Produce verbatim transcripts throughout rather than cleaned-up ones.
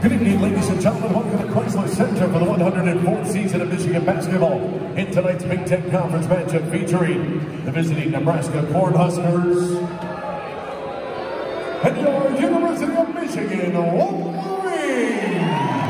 Good evening, ladies and gentlemen. Welcome to Crisler Center for the one hundred fourth season of Michigan basketball. In tonight's Big Ten Conference matchup featuring the visiting Nebraska Cornhuskers and your University of Michigan Wolverines.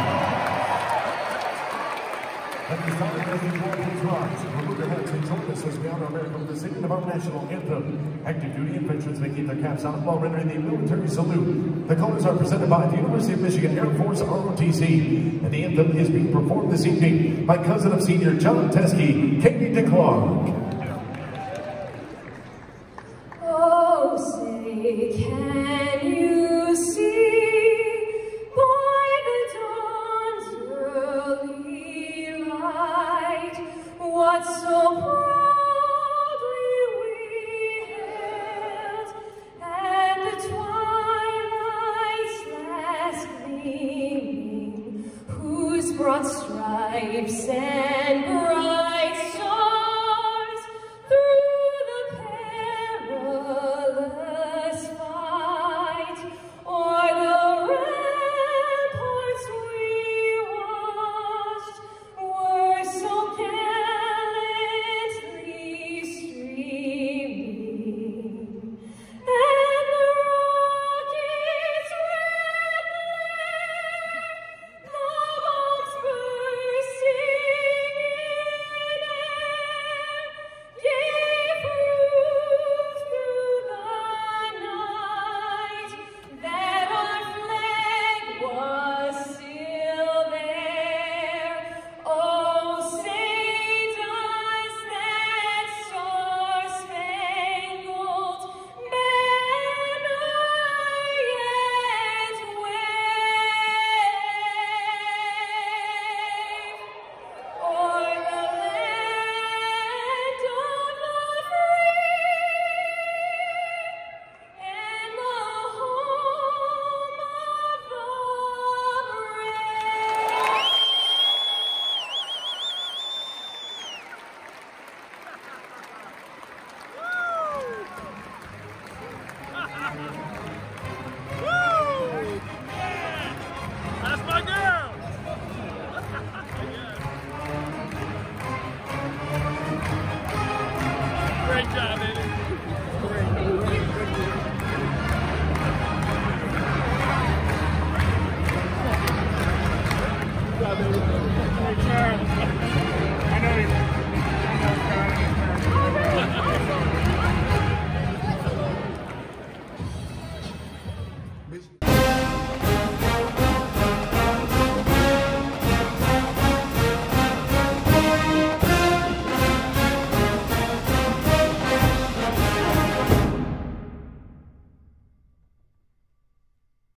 At this time, as you join these rise, remove your hats and join us as we honor America with the singing of our national anthem. Active duty and veterans may keep their caps on while rendering the military salute. The colors are presented by the University of Michigan Air Force R O T C, and the anthem is being performed this evening by cousin of senior John Teskey, Katie DeClark. Oh, say, can you see by the dawn's early light what so proudly we hailed, and the twilight's last gleaming, whose broad stripes and bright stars through the perilous fight o'er the ramparts we watched were so gallantly streaming, and the rocket's red glare, the bombs bursting in air, gave proof through the night that our flag was still there. Oh, say does that star-spangled banner yet wave o'er the land of the free and the home of the brave? That's my girl! Great job, baby. Good job, baby. Hey, Charles. I know you. I know, Charles.